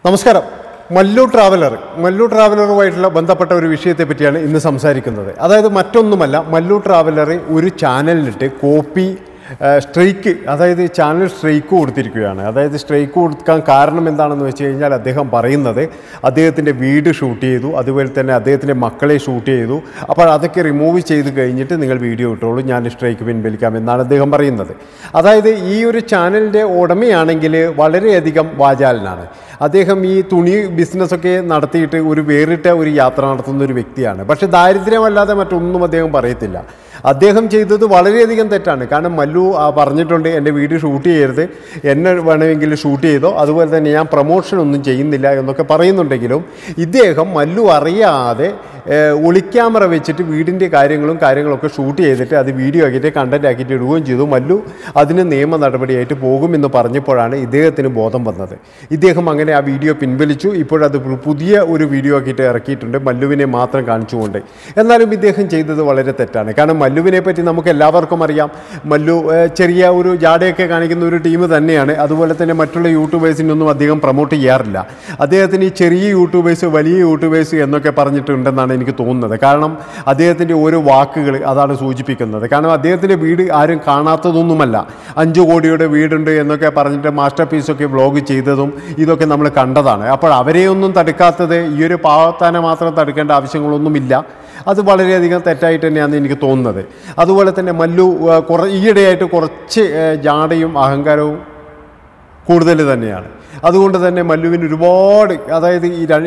നമസ്കാരം. മല്ലു ട്രാവലറുമായിട്ടുള്ള ബന്ധപ്പെട്ട ഒരു വിഷയത്തെ പറ്റിയാണ് ഇന്ന് സംസാരിക്കുന്നത്. അതായത് മറ്റൊന്നുമല്ല, മല്ലു ട്രാവലർ ഒരു ചാനലിലിട്ട് കോപ്പി സ്ട്രൈക്ക്, അതായത് ചാനൽ സ്ട്രൈക്ക് കൊടുത്തിരിക്കുകയാണ്. അതായത് സ്ട്രൈക്ക് കൊടുക്കാൻ കാരണം എന്താണെന്ന് വെച്ച് കഴിഞ്ഞാൽ അദ്ദേഹം പറയുന്നത് അദ്ദേഹത്തിൻ്റെ വീട് ഷൂട്ട് ചെയ്തു, അതുപോലെ തന്നെ അദ്ദേഹത്തിൻ്റെ മക്കളെ ഷൂട്ട് ചെയ്തു. അപ്പോൾ അതൊക്കെ റിമൂവ് ചെയ്ത് കഴിഞ്ഞിട്ട് നിങ്ങൾ വീഡിയോ ഇട്ടോളൂ, ഞാൻ സ്ട്രൈക്ക് പിൻവലിക്കാം എന്നാണ് അദ്ദേഹം പറയുന്നത്. അതായത് ഈ ഒരു ചാനലിൻ്റെ ഉടമയാണെങ്കിൽ വളരെയധികം വാചാലനാണ്. അദ്ദേഹം ഈ തുണി ബിസിനസ്സൊക്കെ നടത്തിയിട്ട് ഒരു വേറിട്ട ഒരു യാത്ര നടത്തുന്ന ഒരു വ്യക്തിയാണ്. പക്ഷേ ദാരിദ്ര്യമല്ലാതെ മറ്റൊന്നും അദ്ദേഹം പറയത്തില്ല. അദ്ദേഹം ചെയ്തത് വളരെയധികം തെറ്റാണ്. കാരണം മല്ലു പറഞ്ഞിട്ടുണ്ട്, എൻ്റെ വീഡിയോ ഷൂട്ട് ചെയ്യരുത്, എന്നെ വേണമെങ്കിൽ ഷൂട്ട് ചെയ്തോ, അതുപോലെ തന്നെ ഞാൻ പ്രൊമോഷനൊന്നും ചെയ്യുന്നില്ല എന്നൊക്കെ പറയുന്നുണ്ടെങ്കിലും ഇദ്ദേഹം മല്ലു അറിയാതെ ഒളിക്യാമറ വെച്ചിട്ട് വീടിൻ്റെ കാര്യങ്ങളൊക്കെ ഷൂട്ട് ചെയ്തിട്ട് അത് വീഡിയോ ആക്കിയിട്ട് കണ്ടൻറ് ആക്കിയിട്ട് ഇടുകയും ചെയ്തു. മല്ലു അതിന് നിയമ നടപടിയായിട്ട് പോകുമെന്ന് പറഞ്ഞപ്പോഴാണ് ഇദ്ദേഹത്തിന് ബോധം വന്നത്. ഇദ്ദേഹം അങ്ങനെ ആ വീഡിയോ പിൻവലിച്ചു. ഇപ്പോഴത് പുതിയ ഒരു വീഡിയോ ആക്കിയിട്ട് ഇറക്കിയിട്ടുണ്ട്, മല്ലുവിനെ മാത്രം കാണിച്ചുകൊണ്ട്. എന്നാലും ഇദ്ദേഹം ചെയ്തത് വളരെ തെറ്റാണ്. കാരണം മല്ലുവിനെ പറ്റി നമുക്ക് എല്ലാവർക്കും അറിയാം. മല്ലു ചെറിയ ഒരു ജാടയൊക്കെ കാണിക്കുന്ന ഒരു ടീം തന്നെയാണ്. അതുപോലെ തന്നെ മറ്റുള്ള യൂട്യൂബേഴ്സിനൊന്നും അദ്ദേഹം പ്രൊമോട്ട് ചെയ്യാറില്ല. അദ്ദേഹത്തിന് ഈ ചെറിയ യൂട്യൂബേഴ്സ്, വലിയ യൂട്യൂബേഴ്സ് എന്നൊക്കെ പറഞ്ഞിട്ടുണ്ടെന്നാണ് എനിക്ക് തോന്നുന്നത്. കാരണം അദ്ദേഹത്തിൻ്റെ ഓരോ വാക്കുകൾ അതാണ് സൂചിപ്പിക്കുന്നത്. കാരണം അദ്ദേഹത്തിൻ്റെ വീട് ആരും കാണാത്തതൊന്നുമല്ല. 5 കോടിയുടെ വീടുണ്ട് എന്നൊക്കെ പറഞ്ഞിട്ട് മാസ്റ്റർ പീസൊക്കെ വ്ളോഗ് ചെയ്തതും ഇതൊക്കെ നമ്മൾ കണ്ടതാണ്. അപ്പോൾ അവരെയൊന്നും തടുക്കാത്തത് ഈ ഒരു പാവത്താനെ മാത്രം തടുക്കേണ്ട ആവശ്യങ്ങളൊന്നുമില്ല. അത് വളരെയധികം തെറ്റായിട്ട് തന്നെയാണ് എനിക്ക് തോന്നുന്നത്. അതുപോലെ തന്നെ മല്ലു ഈയിടെയായിട്ട് കുറച്ച് ജാടയും അഹങ്കാരവും കൂടുതൽ തന്നെയാണ്. അതുകൊണ്ട് തന്നെ മല്ലുവിന് ഒരുപാട്, അതായത്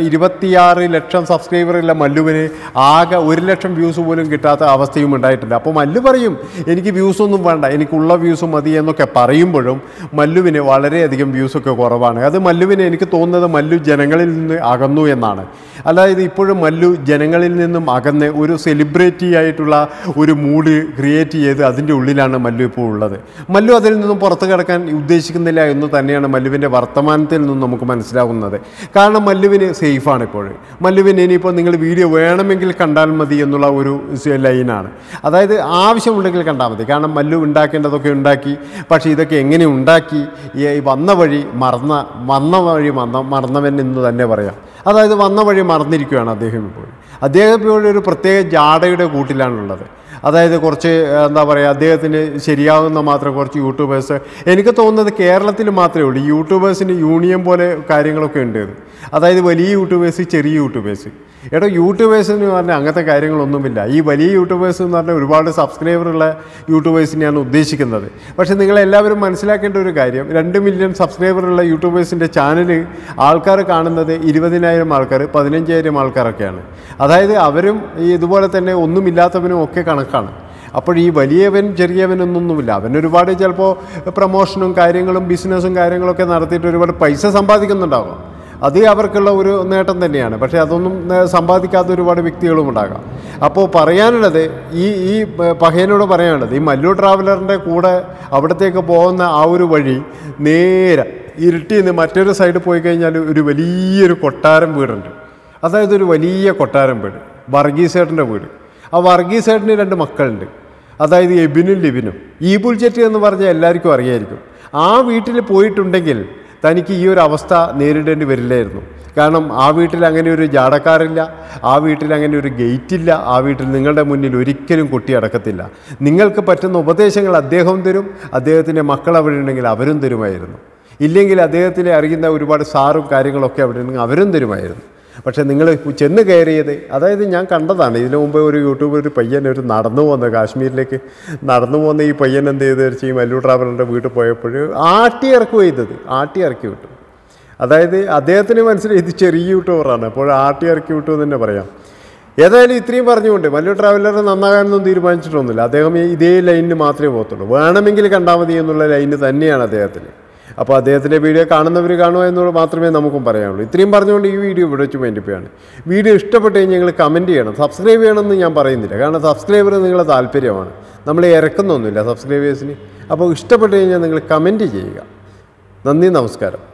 26 ലക്ഷം സബ്സ്ക്രൈബറുള്ള മല്ലുവിന് ആകെ 1 ലക്ഷം വ്യൂസ് പോലും കിട്ടാത്ത അവസ്ഥയും ഉണ്ടായിട്ടുണ്ട്. അപ്പോൾ മല്ലു പറയും, എനിക്ക് വ്യൂസൊന്നും വേണ്ട, എനിക്കുള്ള വ്യൂസ് മതി എന്നൊക്കെ പറയുമ്പോഴും മല്ലുവിന് വളരെയധികം വ്യൂസൊക്കെ കുറവാണ്. അത് മല്ലുവിന്, എനിക്ക് തോന്നുന്നത് മല്ലു ജനങ്ങളിൽ നിന്ന് അകന്നു എന്നാണ്. അതായത് ഇപ്പോഴും മല്ലു ജനങ്ങളിൽ നിന്നും അകന്ന് ഒരു സെലിബ്രിറ്റി ആയിട്ടുള്ള ഒരു മൂഡ് ക്രിയേറ്റ് ചെയ്ത് അതിൻ്റെ ഉള്ളിലാണ് മല്ലു ഇപ്പോൾ ഉള്ളത്. മല്ലു അതിൽ നിന്നും പുറത്തു കിടക്കാൻ ഉദ്ദേശിക്കുന്നില്ല എന്ന് തന്നെയാണ് മല്ലുവിൻ്റെ വർത്തമാനത്തിൽ നിന്നും നമുക്ക് മനസ്സിലാകുന്നത്. കാരണം മല്ലുവിന് സേഫാണ് ഇപ്പോൾ. മല്ലുവിന് ഇനിയിപ്പോൾ നിങ്ങൾ വീഡിയോ വേണമെങ്കിൽ കണ്ടാൽ മതി എന്നുള്ള ഒരു ലൈനാണ്. അതായത് ആവശ്യമുണ്ടെങ്കിൽ കണ്ടാൽ മതി. കാരണം മല്ലു ഉണ്ടാക്കേണ്ടതൊക്കെ ഉണ്ടാക്കി. പക്ഷേ ഇതൊക്കെ എങ്ങനെ ഉണ്ടാക്കി? വന്ന വഴി മറന്നവൻ എന്ന് തന്നെ പറയാം. അതായത് വന്ന വഴി മറന്നിരിക്കുകയാണ് അദ്ദേഹം ഇപ്പോൾ. അദ്ദേഹം ഇപ്പോൾ ഒരു പ്രത്യേക ജാടയുടെ കൂട്ടിലാണുള്ളത്. അതായത് കുറച്ച് എന്താ പറയുക, അദ്ദേഹത്തിന് ശരിയാകുന്ന മാത്രം കുറച്ച് യൂട്യൂബേഴ്സ്, എനിക്ക് തോന്നുന്നത് കേരളത്തിൽ മാത്രമേ ഉള്ളൂ യൂട്യൂബേഴ്സിന് യൂണിയൻ പോലെ കാര്യങ്ങളൊക്കെ ഉണ്ട്. അതായത് വലിയ യൂട്യൂബേഴ്സ്, ചെറിയ യൂട്യൂബേഴ്സ്. യൂട്യൂബേഴ്സ് എന്ന് പറഞ്ഞാൽ അങ്ങനത്തെ കാര്യങ്ങളൊന്നുമില്ല. ഈ വലിയ യൂട്യൂബേഴ്സ് എന്ന് പറഞ്ഞാൽ ഒരുപാട് സബ്സ്ക്രൈബറുള്ള യൂട്യൂബേഴ്സിനെയാണ് ഉദ്ദേശിക്കുന്നത്. പക്ഷേ നിങ്ങളെല്ലാവരും മനസ്സിലാക്കേണ്ട ഒരു കാര്യം, 2 മില്യൺ സബ്സ്ക്രൈബറുള്ള യൂട്യൂബേഴ്സിൻ്റെ ചാനൽ ആൾക്കാർ കാണുന്നത് 20,000 ആൾക്കാർ, 15,000 ആൾക്കാരൊക്കെയാണ്. അതായത് അവരും ഈ ഇതുപോലെ തന്നെ ഒന്നുമില്ലാത്തവനും ഒക്കെ കണക്കാണ്. അപ്പോൾ ഈ വലിയവൻ ചെറിയവനൊന്നുമില്ല. അവനൊരുപാട് ചിലപ്പോൾ പ്രൊമോഷനും കാര്യങ്ങളും ബിസിനസ്സും കാര്യങ്ങളൊക്കെ നടത്തിയിട്ട് ഒരുപാട് പൈസ സമ്പാദിക്കുന്നുണ്ടാകും. അത് അവർക്കുള്ള ഒരു നേട്ടം തന്നെയാണ്. പക്ഷേ അതൊന്നും സമ്പാദിക്കാത്ത ഒരുപാട് വ്യക്തികളും ഉണ്ടാകാം. അപ്പോൾ പറയാനുള്ളത്, ഈ പഹയനോട് പറയാനുള്ളത്, ഈ മല്ലു ട്രാവലറിൻ്റെ കൂടെ അവിടത്തേക്ക് പോകുന്ന ആ ഒരു വഴി നേരെ ഇരുട്ടിൽ നിന്ന് മറ്റൊരു സൈഡ് പോയി കഴിഞ്ഞാൽ ഒരു വലിയൊരു കൊട്ടാരം വീടുണ്ട്. അതായത് ഒരു വലിയ കൊട്ടാരം വീട്, വർഗീസേട്ടൻ്റെ വീട്. ആ വർഗീസേട്ടന് 2 മക്കളുണ്ട്. അതായത് എബിനും ലിബിനും. ഈബുൽ ജെറ്റ് എന്ന് പറഞ്ഞാൽ എല്ലാവർക്കും അറിയായിരിക്കും. ആ വീട്ടിൽ പോയിട്ടുണ്ടെങ്കിൽ തനിക്ക് ഈ ഒരു അവസ്ഥ നേരിടേണ്ടി വരില്ലായിരുന്നു. കാരണം ആ വീട്ടിൽ അങ്ങനെ ഒരു ജാടക്കാരില്ല, ആ വീട്ടിൽ അങ്ങനെ ഒരു ഗേറ്റില്ല, ആ വീട്ടിൽ നിങ്ങളുടെ മുന്നിൽ ഒരിക്കലും കൊട്ടി അടക്കത്തില്ല. നിങ്ങൾക്ക് പറ്റുന്ന ഉപദേശങ്ങൾ അദ്ദേഹം തരും, അദ്ദേഹത്തിൻ്റെ മക്കൾ അവിടെ ഉണ്ടെങ്കിൽ അവരും തരുമായിരുന്നു. ഇല്ലെങ്കിൽ അദ്ദേഹത്തിനെ അറിയുന്ന ഒരുപാട് സാറും കാര്യങ്ങളൊക്കെ അവിടെ ഉണ്ടെങ്കിൽ അവരും തരുമായിരുന്നു. പക്ഷേ നിങ്ങൾ ചെന്ന് കയറിയത്, അതായത് ഞാൻ കണ്ടതാണ് ഇതിനു മുമ്പ് ഒരു യൂട്യൂബർ, ഒരു പയ്യൻ നടന്നു പോകുന്നത്, കാശ്മീരിലേക്ക് നടന്നു പോകുന്ന ഈ പയ്യൻ എന്ത് ചെയ്ത് വെച്ചാൽ ഈ മല്ലു ട്രാവലറിൻ്റെ വീട്ടിൽ പോയപ്പോൾ ആട്ടി ഇറക്കി വിട്ടു. അതായത് അദ്ദേഹത്തിന് മനസ്സിലായി ഇത് ചെറിയ യൂട്യൂബറാണ്, അപ്പോൾ ആട്ടി ഇറക്കി വിട്ടു എന്ന് തന്നെ പറയാം. ഏതായാലും ഇത്രയും പറഞ്ഞുകൊണ്ട് മല്ലു ട്രാവലർ നന്നാകാനൊന്നും തീരുമാനിച്ചിട്ടൊന്നുമില്ല. അദ്ദേഹം ഇതേ ലൈനിന് മാത്രമേ പോകത്തുള്ളൂ. വേണമെങ്കിൽ കണ്ടാൽ മതി എന്നുള്ള ലൈന് തന്നെയാണ് അദ്ദേഹത്തിന്. അപ്പോൾ അദ്ദേഹത്തിൻ്റെ വീഡിയോ കാണുന്നവർ കാണുക എന്നുള്ളത് മാത്രമേ നമുക്കും പറയാനുള്ളൂ. ഇത്രയും പറഞ്ഞുകൊണ്ട് ഈ വീഡിയോ ഇവിടെ വെച്ച് വേണ്ടിപ്പോയാണ്. വീഡിയോ ഇഷ്ടപ്പെട്ട് കഴിഞ്ഞാൽ നിങ്ങൾ കമൻറ്റ് ചെയ്യണം. സബ്സ്ക്രൈബ് ചെയ്യണമെന്ന് ഞാൻ പറയുന്നില്ല, കാരണം സബ്സ്ക്രൈബർ നിങ്ങളുടെ താല്പര്യമാണ്. നമ്മൾ ഇറക്കുന്നൊന്നുമില്ല സബ്സ്ക്രൈബേഴ്സിന്. അപ്പോൾ ഇഷ്ടപ്പെട്ട് കഴിഞ്ഞാൽ നിങ്ങൾ കമൻറ്റ് ചെയ്യുക. നന്ദി, നമസ്കാരം.